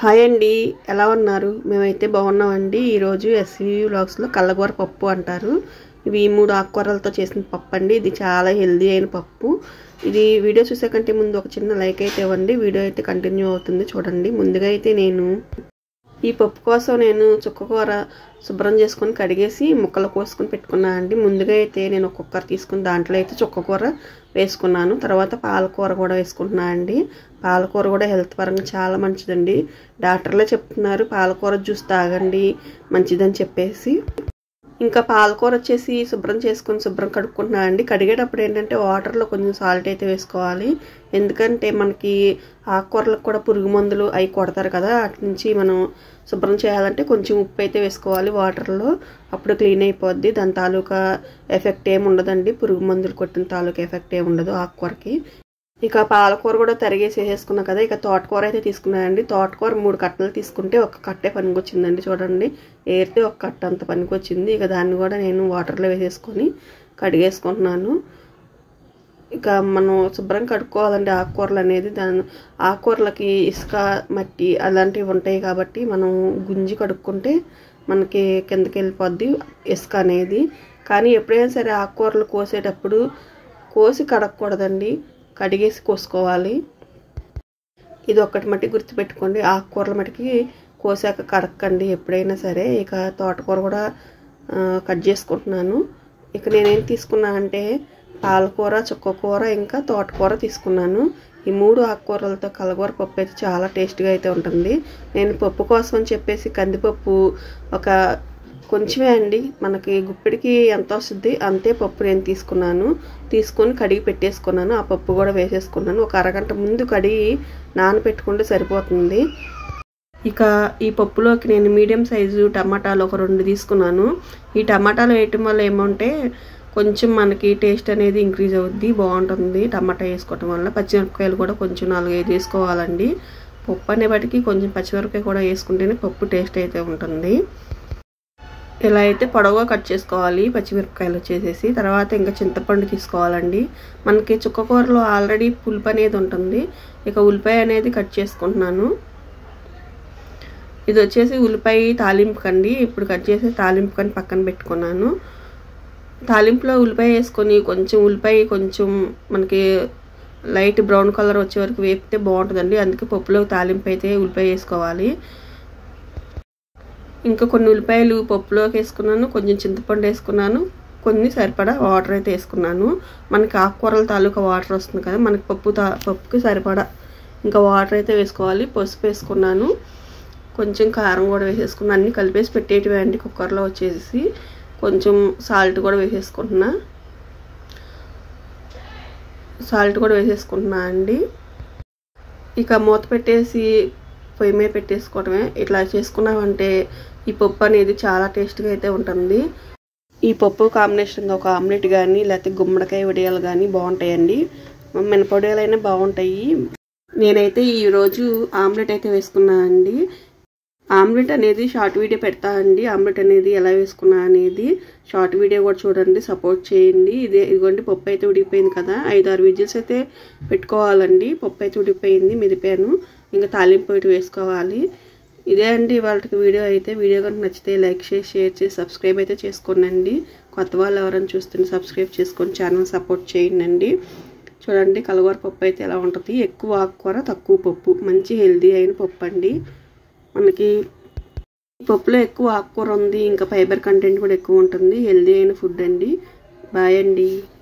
Hi అండి, ఎలా ఉన్నారు? మేమైతే బాగున్నామండి. ఈరోజు ఎస్వి వ్లాగ్స్లో కల్లగూర పప్పు అంటారు. ఇవి 3 ఆకుకూరలతో చేసిన పప్పు అండి. ఇది చాలా హెల్దీ అయిన పప్పు. ఇది వీడియో చూసే కంటే ముందు ఒక చిన్న లైక్ అయితే ఇవ్వండి. వీడియో అయితే కంటిన్యూ అవుతుంది చూడండి. ముందుగా అయితే నేను ఈ పప్పు కోసం చుక్కకూర శుభ్రం చేసుకొని కడిగేసి ముక్కలు కోసుకొని పెట్టుకున్నాను అండి. ముందుగా అయితే నేను ఒక కుక్కర్ తీసుకుని దాంట్లో అయితే చుక్కకూర వేసుకున్నాను. తర్వాత పాలకూర కూడా వేసుకుంటున్నాను అండి. పాలకూర కూడా హెల్త్ పరంగా చాలా మంచిదండి. డాక్టర్లే చెప్తున్నారు పాలకూర జ్యూస్ తాగండి మంచిదని చెప్పేసి. ఇంకా పాలకూర వచ్చేసి శుభ్రం కడుక్కుంటున్నాను అండి. కడిగేటప్పుడు ఏంటంటే వాటర్లో కొంచెం సాల్ట్ అయితే వేసుకోవాలి. ఎందుకంటే మనకి ఆకుకూరలకు కూడా పురుగు మందులు అవి కొడతారు కదా, అటు నుంచి మనం శుభ్రం చేయాలంటే కొంచెం ఉప్పు అయితే వేసుకోవాలి వాటర్లో. అప్పుడు క్లీన్ అయిపోద్ది. దాని తాలూకా ఎఫెక్ట్ ఏమి ఉండదండి. పురుగు మందులు కొట్టిన తాలూకా ఎఫెక్ట్ ఏమి ఉండదు ఆకుకూరకి. ఇక పాలకూర కూడా తరిగేసి వేసేసుకున్నా కదా. ఇక తోటకూర అయితే తీసుకున్నానండి. తోటకూర 3 కట్టలు తీసుకుంటే ఒక కట్టే పనికొచ్చిందండి. చూడండి, ఏరితే ఒక కట్ట అంత పనికొచ్చింది. ఇక దాన్ని కూడా నేను వాటర్లో వేసేసుకొని కడిగేసుకుంటున్నాను. ఇక మనం శుభ్రం కడుక్కోవాలండి ఆకుకూరలు అనేది. ఆకుకూరలకి ఇసుక మట్టి అలాంటివి ఉంటాయి కాబట్టి మనం గుంజి కడుక్కుంటే మనకి కిందకి వెళ్ళిపోద్ది ఇసుక అనేది. కానీ ఎప్పుడైనా సరే ఆకుకూరలు కోసేటప్పుడు కోసి కడగకూడదండి, కడిగేసి కోసుకోవాలి. ఇది ఒక్కటి మట్టి గుర్తుపెట్టుకోండి. ఆకుకూరల మట్టికి కోసాక కడక్కండి ఎప్పుడైనా సరే. ఇక తోటకూర కూడా కట్ చేసుకుంటున్నాను. ఇక నేనేం తీసుకున్నానంటే పాలకూర, చుక్కకూర, ఇంకా తోటకూర తీసుకున్నాను. ఈ 3 ఆకుకూరలతో కల్లగూర పప్పు అయితే చాలా టేస్ట్గా అయితే ఉంటుంది. నేను పప్పు కోసం అని చెప్పేసి కందిపప్పు ఒక కొంచెమే అండి, మనకి గుప్పిడికి ఎంత వస్తుంది అంతే పప్పు నేను తీసుకొని కడిగి పెట్టేసుకున్నాను. ఆ పప్పు కూడా వేసేసుకున్నాను. ఒక అరగంట ముందు కడిగి నానబెట్టుకుంటే సరిపోతుంది. ఇక ఈ పప్పులోకి నేను మీడియం సైజు టమాటాలు ఒక 2 తీసుకున్నాను. ఈ టమాటాలు వేయటం వల్ల ఏమంటే కొంచెం మనకి టేస్ట్ అనేది ఇంక్రీజ్ అవుద్ది, బాగుంటుంది టమాటా వేసుకోవటం వల్ల. పచ్చిమిరపకాయలు కూడా కొంచెం 4-5 వేసుకోవాలండి. పప్పు అనేప్పటికీ కొంచెం పచ్చిమిరపకాయ కూడా వేసుకుంటేనే పప్పు టేస్ట్ అయితే ఉంటుంది. ఇలా అయితే పొడవుగా కట్ చేసుకోవాలి పచ్చిమిరపకాయలు వచ్చేసేసి. తర్వాత ఇంకా చింతపండు తీసుకోవాలండి. మనకి చుక్కకూరలో ఆల్రెడీ పులుపు అనేది ఉంటుంది. ఇక ఉల్లిపాయ అనేది కట్ చేసుకుంటున్నాను. ఇది వచ్చేసి ఉల్లిపాయ తాలింపుకండి. ఇప్పుడు కట్ చేసి తాలింపుకని పక్కన పెట్టుకున్నాను. తాలింపులో ఉల్లిపాయ వేసుకొని ఉల్లిపాయ కొంచెం మనకి లైట్ బ్రౌన్ కలర్ వచ్చే వరకు వేపితే బాగుంటుందండి. అందుకే పప్పులో తాలింపు అయితే ఉల్లిపాయ వేసుకోవాలి. ఇంకా కొన్ని ఉల్లిపాయలు పప్పులోకి వేసుకున్నాను, కొంచెం చింతపండు వేసుకున్నాను, కొన్ని సరిపడా వాటర్ అయితే వేసుకున్నాను. మనకి ఆకుకూరల తాలూకా వాటర్ వస్తుంది కదా, మనకి పప్పుకి సరిపడా ఇంకా వాటర్ అయితే వేసుకోవాలి. పసుపు వేసుకున్నాను, కొంచెం కారం కూడా వేసేసుకున్నాను. అన్నీ కలిపేసి పెట్టేటివే అండి కుక్కర్లో వచ్చేసి. కొంచెం సాల్ట్ కూడా వేసేసుకుంటున్నా అండి. ఇక మూత పెట్టేసి పొయ్యి మీద పెట్టేసుకోవడమే. ఇట్లా చేసుకున్నామంటే ఈ పప్పు అనేది చాలా టేస్ట్గా అయితే ఉంటుంది. ఈ పప్పు కాంబినేషన్గా ఒక ఆమ్లెట్ కానీ లేకపోతే గుమ్మడికాయ వడియాలు కానీ బాగుంటాయండి. మినపొడియాలైనా బాగుంటాయి. నేనైతే ఈరోజు ఆమ్లెట్ అయితే వేసుకున్నాను అండి. ఆమ్లెట్ అనేది షార్ట్ వీడియో పెడతా అండి. ఆమ్లెట్ అనేది ఎలా వేసుకున్నా అనేది షార్ట్ వీడియో కూడా చూడండి, సపోర్ట్ చేయండి. ఇదిగోండి పప్పు అయితే ఉడికిపోయింది కదా. 5-6 విజిల్స్ అయితే పెట్టుకోవాలండి. పప్పు అయితే ఉడికిపోయింది, మెదిపాను. ఇంకా తాలింపు ఇటు వేసుకోవాలి. ఇదే అండి వాళ్ళకి వీడియో అయితే. వీడియో కనుక నచ్చితే లైక్ చేసి షేర్ చేసి సబ్స్క్రైబ్ అయితే చేసుకోండి. కొత్త వాళ్ళు ఎవరైనా చూస్తుంటే సబ్స్క్రైబ్ చేసుకొని ఛానల్ సపోర్ట్ చేయండి. చూడండి కల్లగూర పప్పు అయితే ఎలా ఉంటుంది. ఎక్కువ ఆకుకూర తక్కువ పప్పు, మంచి హెల్దీ అయిన పప్పు అండి. మనకి పప్పులో ఎక్కువ ఆకుకూర ఉంది, ఇంకా ఫైబర్ కంటెంట్ కూడా ఎక్కువ ఉంటుంది. హెల్దీ అయిన ఫుడ్ అండి. బాయ్ అండి.